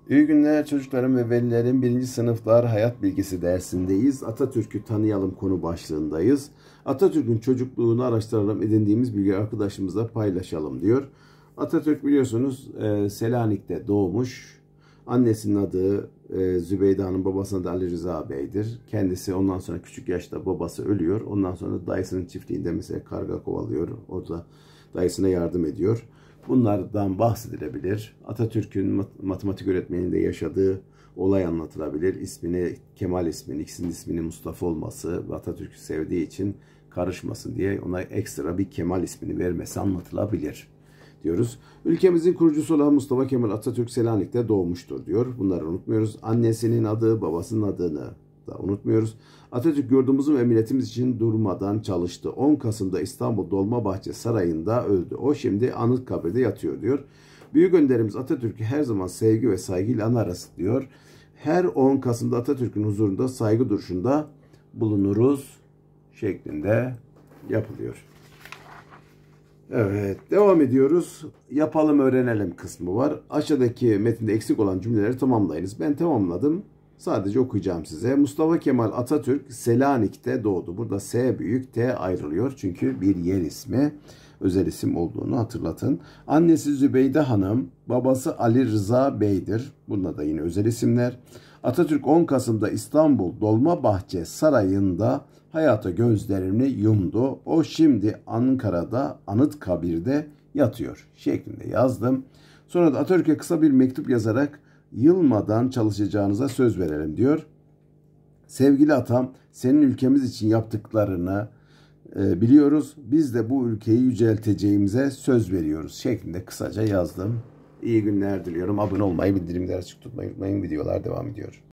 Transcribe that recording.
İyi günler çocuklarım ve velilerim. Birinci sınıflar hayat bilgisi dersindeyiz. Atatürk'ü tanıyalım konu başlığındayız. Atatürk'ün çocukluğunu araştıralım, edindiğimiz bilgi arkadaşımızla paylaşalım diyor. Atatürk biliyorsunuz Selanik'te doğmuş. Annesinin adı Zübeyde Hanım, babasının adı Ali Rıza Bey'dir. Kendisi ondan sonra küçük yaşta babası ölüyor. Ondan sonra dayısının çiftliğinde mesela karga kovalıyor. Orada dayısına yardım ediyor. Bunlardan bahsedilebilir. Atatürk'ün matematik öğretmeninde yaşadığı olay anlatılabilir. İsmini, Kemal isminin, ikisinin isminin Mustafa olması ve Atatürk'ü sevdiği için karışmasın diye ona ekstra bir Kemal ismini vermesi anlatılabilir diyoruz. Ülkemizin kurucusu olan Mustafa Kemal Atatürk Selanik'te doğmuştur diyor. Bunları unutmuyoruz. Annesinin adı, babasının adını da unutmuyoruz. Atatürk yurdumuzun ve milletimiz için durmadan çalıştı. 10 Kasım'da İstanbul Dolmabahçe Sarayı'nda öldü. O şimdi Anıtkabir'de yatıyor diyor. Büyük önderimiz Atatürk'ü her zaman sevgi ve saygıyla anarız diyor. Her 10 Kasım'da Atatürk'ün huzurunda saygı duruşunda bulunuruz şeklinde yapılıyor. Evet, devam ediyoruz. Yapalım, öğrenelim kısmı var. Aşağıdaki metinde eksik olan cümleleri tamamlayınız. Ben tamamladım. Sadece okuyacağım size. Mustafa Kemal Atatürk Selanik'te doğdu. Burada S büyük, T ayrılıyor. Çünkü bir yer ismi, özel isim olduğunu hatırlatın. Annesi Zübeyde Hanım, babası Ali Rıza Bey'dir. Bunda da yine özel isimler. Atatürk 10 Kasım'da İstanbul Dolmabahçe Sarayı'nda hayata gözlerini yumdu. O şimdi Ankara'da Anıtkabir'de yatıyor şeklinde yazdım. Sonra da Atatürk'e kısa bir mektup yazarak yılmadan çalışacağınıza söz verelim diyor. Sevgili atam, senin ülkemiz için yaptıklarını biliyoruz. Biz de bu ülkeyi yücelteceğimize söz veriyoruz şeklinde kısaca yazdım. İyi günler diliyorum. Abone olmayı, bildirimleri açık tutmayı unutmayın. Videolar devam ediyor.